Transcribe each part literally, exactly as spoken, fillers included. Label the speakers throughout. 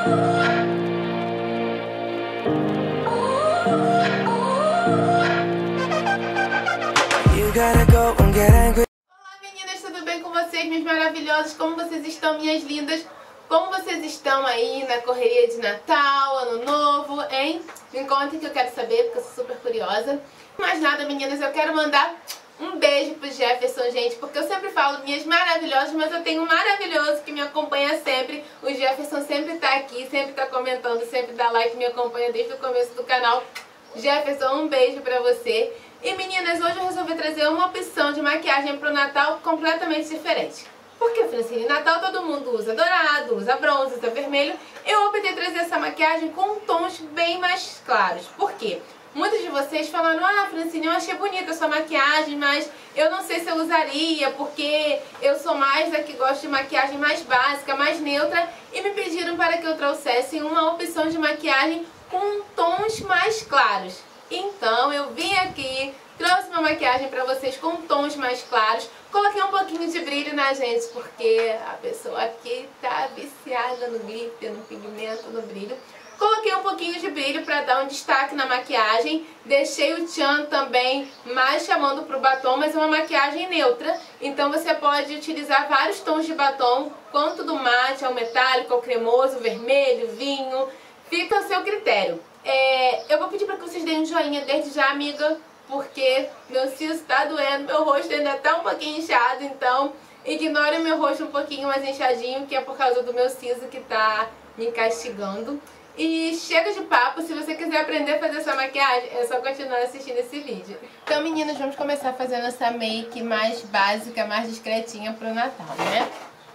Speaker 1: Olá meninas, tudo bem com vocês, minhas maravilhosas? Como vocês estão, minhas lindas? Como vocês estão aí na correria de Natal, Ano Novo, hein? Me contem que eu quero saber, porque eu sou super curiosa. Mais nada, meninas, eu quero mandar um beijo pro Jefferson, gente, porque eu sempre falo minhas maravilhosas, mas eu tenho um maravilhoso que me acompanha sempre. O Jefferson sempre tá aqui, sempre tá comentando, sempre dá like, me acompanha desde o começo do canal. Jefferson, um beijo pra você. E meninas, hoje eu resolvi trazer uma opção de maquiagem pro Natal completamente diferente. Porque, Francine, Natal todo mundo usa dourado, usa bronze, usa vermelho. Eu optei trazer essa maquiagem com tons bem mais claros. Por quê? Muitos de vocês falaram: ah, Francine, eu achei bonita a sua maquiagem, mas eu não sei se eu usaria, porque eu sou mais a que gosta de maquiagem mais básica, mais neutra. E me pediram para que eu trouxesse uma opção de maquiagem com tons mais claros. Então eu vim aqui, trouxe uma maquiagem pra vocês com tons mais claros. Coloquei um pouquinho de brilho na gente, porque a pessoa aqui tá viciada no glitter, no pigmento, no brilho. Coloquei um pouquinho de brilho pra dar um destaque na maquiagem. Deixei o tchan também mais chamando pro batom, mas é uma maquiagem neutra. Então você pode utilizar vários tons de batom, quanto do mate ao metálico, ao cremoso, vermelho, vinho. Fica ao seu critério. É, eu vou pedir para que vocês deem um joinha desde já, amiga, porque meu siso tá doendo, meu rosto ainda tá um pouquinho inchado, então ignore o meu rosto um pouquinho mais inchadinho, que é por causa do meu siso que tá me castigando. E chega de papo, se você quiser aprender a fazer essa maquiagem, é só continuar assistindo esse vídeo. Então, meninas, vamos começar fazendo essa make mais básica, mais discretinha pro Natal, né?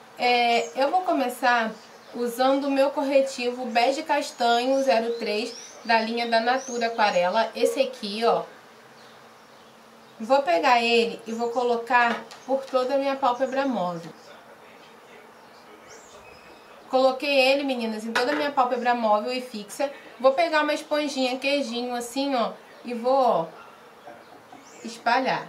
Speaker 1: É, eu vou começar usando o meu corretivo bege castanho zero três da linha da Natura Aquarela, esse aqui, ó. Vou pegar ele e vou colocar por toda a minha pálpebra móvel. Coloquei ele, meninas, em toda a minha pálpebra móvel e fixa. Vou pegar uma esponjinha queijinho assim, ó, e vou, ó, espalhar.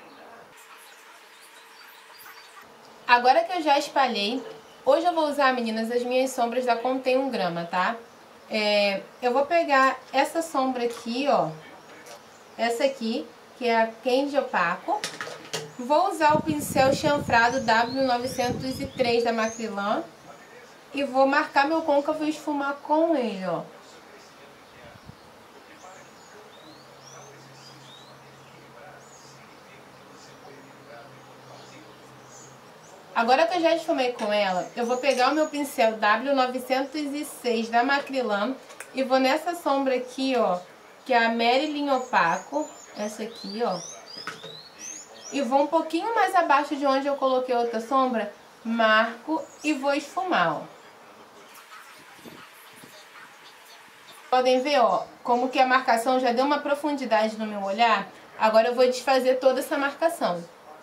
Speaker 1: Agora que eu já espalhei, hoje eu vou usar, meninas, as minhas sombras da Contém um grama, tá? É, eu vou pegar essa sombra aqui, ó. Essa aqui, que é a Candy Opaco. Vou usar o pincel chanfrado W novecentos e três da Macrylan. E vou marcar meu côncavo e esfumar com ele, ó. Agora que eu já esfumei com ela, eu vou pegar o meu pincel W novecentos e seis da Macrylan e vou nessa sombra aqui, ó, que é a Marilyn Opaco, essa aqui, ó. E vou um pouquinho mais abaixo de onde eu coloquei outra sombra, marco e vou esfumar, ó. Podem ver, ó, como que a marcação já deu uma profundidade no meu olhar. Agora eu vou desfazer toda essa marcação.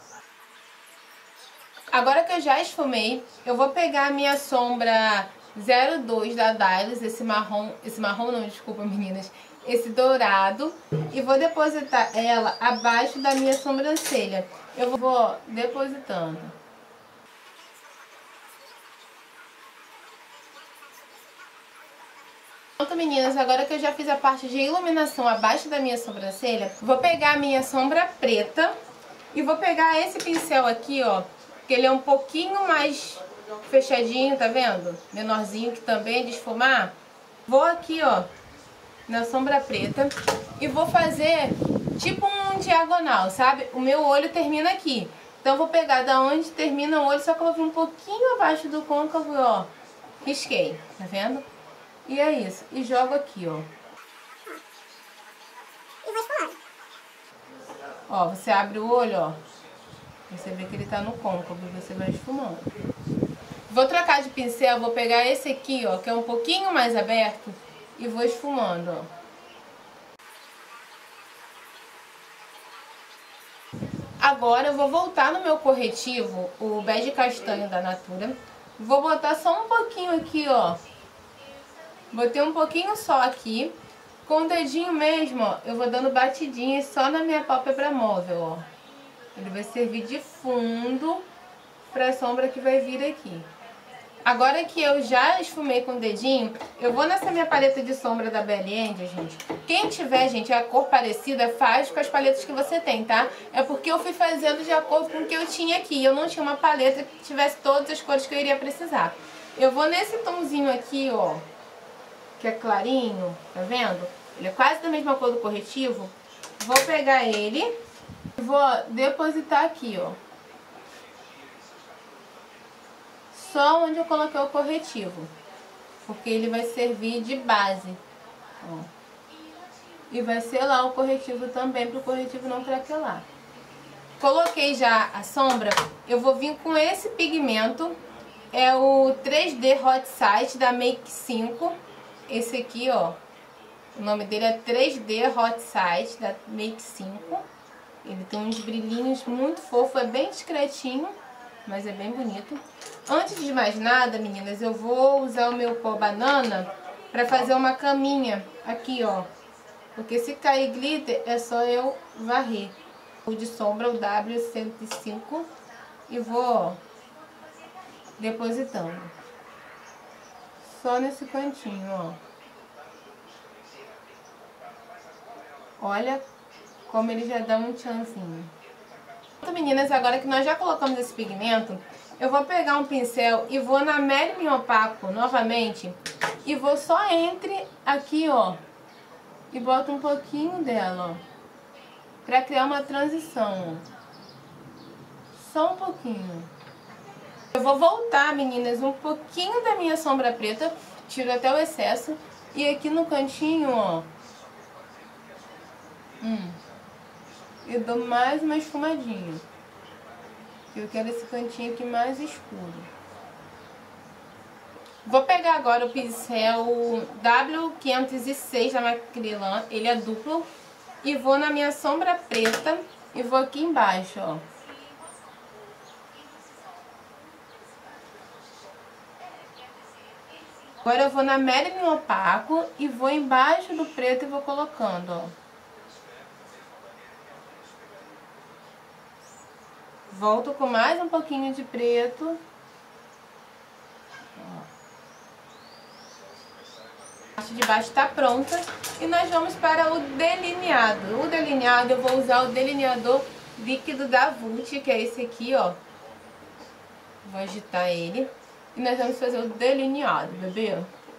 Speaker 1: Agora que eu já esfumei, eu vou pegar a minha sombra zero dois da Dylos, esse marrom, esse marrom não, desculpa meninas, esse dourado, e vou depositar ela abaixo da minha sobrancelha. Eu vou depositando. Pronto, meninas, agora que eu já fiz a parte de iluminação abaixo da minha sobrancelha, vou pegar a minha sombra preta e vou pegar esse pincel aqui, ó, que ele é um pouquinho mais fechadinho, tá vendo? Menorzinho, que também é de esfumar. Vou aqui, ó, na sombra preta e vou fazer tipo um diagonal, sabe? O meu olho termina aqui. Então vou pegar da onde termina o olho, só que eu vou vir um pouquinho abaixo do côncavo, ó. Risquei, tá vendo? E é isso. E jogo aqui, ó.
Speaker 2: E vou esfumando.
Speaker 1: Ó, você abre o olho, ó. Você vê que ele tá no côncavo e você vai esfumando. Vou trocar de pincel, vou pegar esse aqui, ó, que é um pouquinho mais aberto, e vou esfumando, ó. Agora eu vou voltar no meu corretivo, o bege castanho da Natura. Vou botar só um pouquinho aqui, ó. Botei um pouquinho só aqui. Com o dedinho mesmo, ó, eu vou dando batidinhas só na minha pálpebra móvel, ó. Ele vai servir de fundo para a sombra que vai vir aqui. Agora que eu já esfumei com o dedinho, eu vou nessa minha paleta de sombra da Belly Angel, gente. Quem tiver, gente, a cor parecida, faz com as paletas que você tem, tá? É porque eu fui fazendo de acordo com o que eu tinha aqui. Eu não tinha uma paleta que tivesse todas as cores que eu iria precisar. Eu vou nesse tomzinho aqui, ó, que é clarinho, tá vendo? Ele é quase da mesma cor do corretivo. Vou pegar ele e vou depositar aqui, ó. Só onde eu coloquei o corretivo, porque ele vai servir de base, ó. E vai ser lá o corretivo também, para o corretivo não craquelar. Coloquei já a sombra, eu vou vir com esse pigmento, é o três D Hot Site da Make cinco, esse aqui, ó, o nome dele é três D Hot Site da Make cinco, ele tem uns brilhinhos muito fofos, é bem discretinho, mas é bem bonito. Antes de mais nada, meninas, eu vou usar o meu pó banana pra fazer uma caminha aqui, ó. Porque se cair glitter, é só eu varrer. O de sombra, o W cento e cinco, e vou, ó, depositando. Só nesse cantinho, ó. Olha como ele já dá um tchanzinho. Então, meninas, agora que nós já colocamos esse pigmento, eu vou pegar um pincel e vou na Marilyn Opaco novamente e vou só entre aqui, ó, e boto um pouquinho dela, ó, pra criar uma transição, ó. Só um pouquinho. Eu vou voltar, meninas, um pouquinho da minha sombra preta, tiro até o excesso, e aqui no cantinho, ó, hum, eu dou mais uma esfumadinha. Eu quero esse cantinho aqui mais escuro. Vou pegar agora o pincel W quinhentos e seis da Macrylan, ele é duplo, e vou na minha sombra preta e vou aqui embaixo, ó. Agora eu vou na Marilyn Opaco e vou embaixo do preto e vou colocando, ó. Volto com mais um pouquinho de preto. A parte de baixo está pronta. E nós vamos para o delineado. O delineado, eu vou usar o delineador líquido da Vult, que é esse aqui, ó. Vou agitar ele. E nós vamos fazer o delineado, bebê.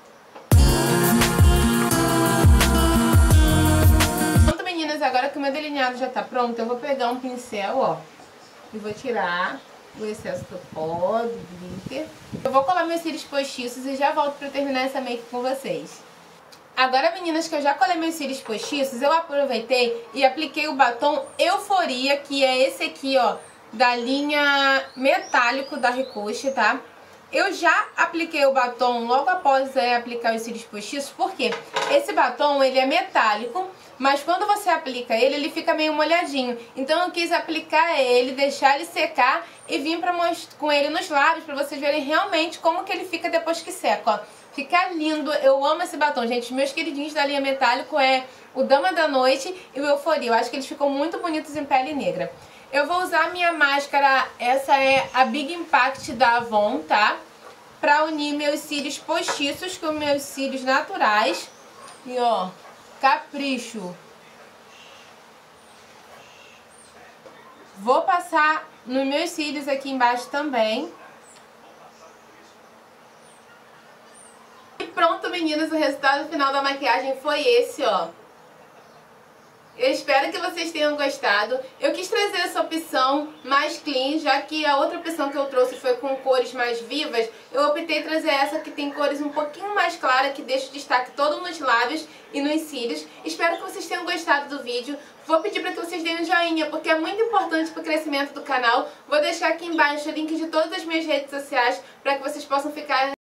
Speaker 1: Pronto, meninas, agora que o meu delineado já tá pronto, eu vou pegar um pincel, ó. E vou tirar o excesso do pó, do glitter. Eu vou colar meus cílios postiços e já volto pra terminar essa make com vocês. Agora, meninas, que eu já colei meus cílios postiços, eu aproveitei e apliquei o batom Euforia, que é esse aqui, ó, da linha metálico da Ricoche, tá? Eu já apliquei o batom logo após é, aplicar os cílios postiços, porque esse batom, ele é metálico, mas quando você aplica ele, ele fica meio molhadinho. Então eu quis aplicar ele, deixar ele secar e vim pra com ele nos lábios pra vocês verem realmente como que ele fica depois que seca, ó. Fica lindo, eu amo esse batom, gente. Os meus queridinhos da linha metálico é o Dama da Noite e o Euforia. Eu acho que eles ficam muito bonitos em pele negra. Eu vou usar a minha máscara, essa é a Big Impact da Avon, tá? Pra unir meus cílios postiços com meus cílios naturais. E ó, capricho. Vou passar nos meus cílios aqui embaixo também. E pronto, meninas, o resultado final da maquiagem foi esse, ó. Eu espero que vocês tenham gostado. Eu quis trazer essa opção mais clean, já que a outra opção que eu trouxe foi com cores mais vivas. Eu optei em trazer essa que tem cores um pouquinho mais claras, que deixa o destaque todo nos lábios e nos cílios. Espero que vocês tenham gostado do vídeo. Vou pedir para que vocês deem um joinha, porque é muito importante para o crescimento do canal. Vou deixar aqui embaixo o link de todas as minhas redes sociais, para que vocês possam ficar